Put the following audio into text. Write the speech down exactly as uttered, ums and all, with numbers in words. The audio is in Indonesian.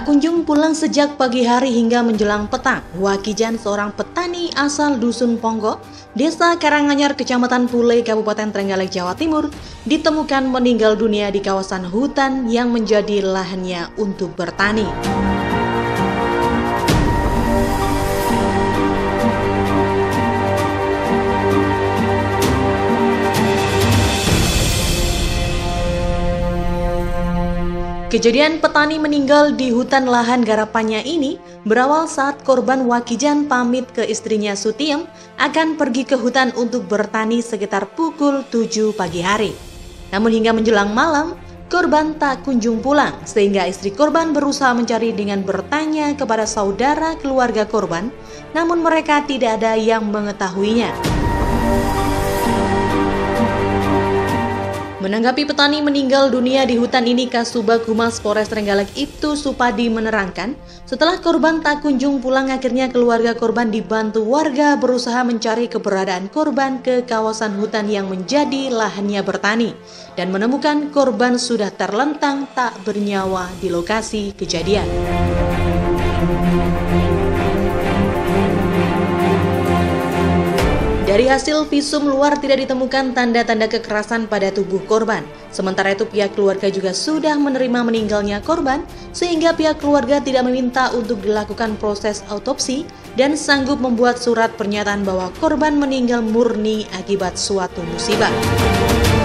Tak kunjung pulang sejak pagi hari hingga menjelang petang, Wakijan, seorang petani asal Dusun Ponggo, Desa Karanganyar, Kecamatan Pule, Kabupaten Trenggalek, Jawa Timur, ditemukan meninggal dunia di kawasan hutan yang menjadi lahannya untuk bertani. Kejadian petani meninggal di hutan lahan garapannya ini berawal saat korban Wakijan pamit ke istrinya Sutiem akan pergi ke hutan untuk bertani sekitar pukul tujuh pagi hari. Namun hingga menjelang malam, korban tak kunjung pulang sehingga istri korban berusaha mencari dengan bertanya kepada saudara keluarga korban, namun mereka tidak ada yang mengetahuinya. Menanggapi petani meninggal dunia di hutan ini, Kasubag Humas Polres Trenggalek Ibtu Supadi menerangkan, setelah korban tak kunjung pulang, akhirnya keluarga korban dibantu warga berusaha mencari keberadaan korban ke kawasan hutan yang menjadi lahannya bertani dan menemukan korban sudah terlentang tak bernyawa di lokasi kejadian. Dari hasil visum luar tidak ditemukan tanda-tanda kekerasan pada tubuh korban. Sementara itu pihak keluarga juga sudah menerima meninggalnya korban sehingga pihak keluarga tidak meminta untuk dilakukan proses autopsi dan sanggup membuat surat pernyataan bahwa korban meninggal murni akibat suatu musibah.